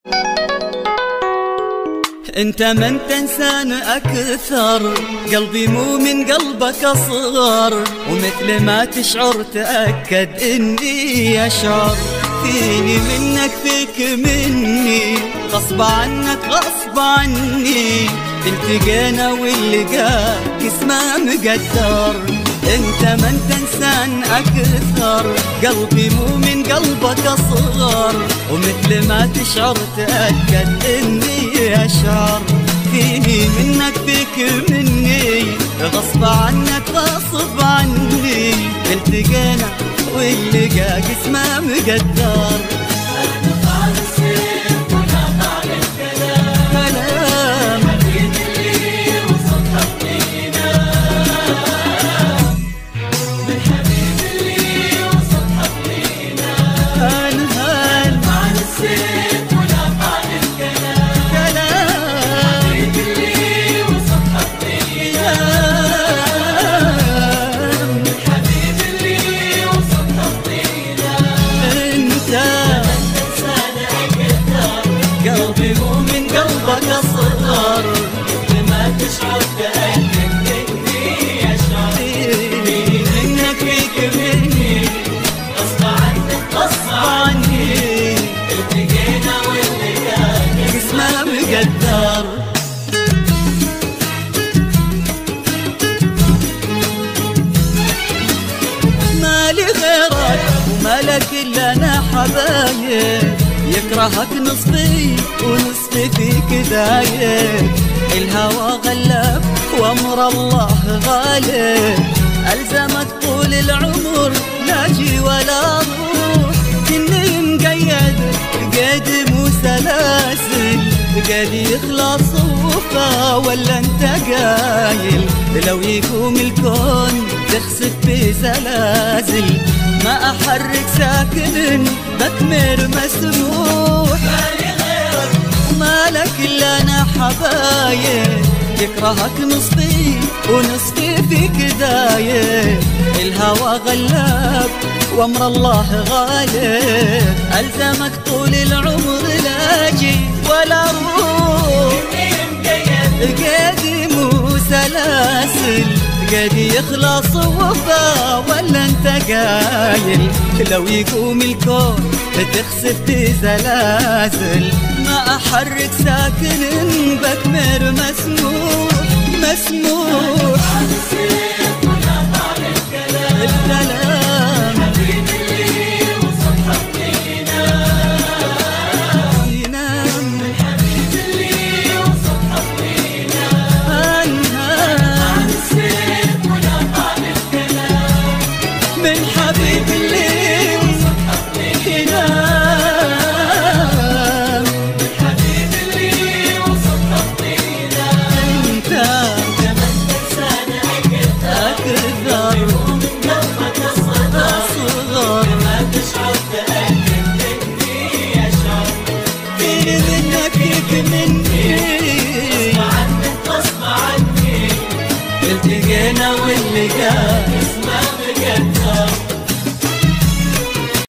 انت من تنسان اكثر، قلبي مو من قلبك اصغر، ومثل ما تشعر تأكد اني اشعر، فيني منك فيك مني، غصب عنك غصب عني، التقينا واللقاك اسمه مقدر. انت من تنسان اكثر، قلبي مو من قلبك اصغر، ومثل ما تشعر تأكد اني اشعر، فيني منك فيك مني، غصب عنك غصب عني، التقينا واللقاك اسمه مقدر. قلبي مو من قلبك اصغر، مثل ما تشعر تأكد اني اشعر، فيني منك فيك مني، غصب عنك غصب عني، التقينا واللقاك اسمه مقدر. مالي غيرك ومالك الا انا حبايب، يكرهك نصفي ونصفي فيك دايب، الهوى غلب وامر الله غالب، ألزمك طول العمر لا جي ولا روح، كني مقيد قيد مو سلاسل، قد يخلص وفا ولا انت قايل، لو يقوم الكون تخسف بزلازل، ما احرك ساكن بكمر مسموح، مالي غيرك ومالك الا انا حبايب، يكرهك نصفي ونصفي فيك دايب، الهوى غلاب وامر الله غالب، ألزمك طول العمر لا جي ولا روح، قد مو سلاسل، قد يخلص وفا ولا انت قايل، لو يقوم الكون تخسف بزلازل، ما احرك ساكن بكمر مسموح مسموح. من حبيب اللي ينام، من حبيب اللي وصف خطينا، انت من تنسان اكثر، ومن قلبك اصغر، ما تشعر تأكد اني اشعر، فيني منك فيك مني، غصب عنك غصب عني، التقينا واللقاك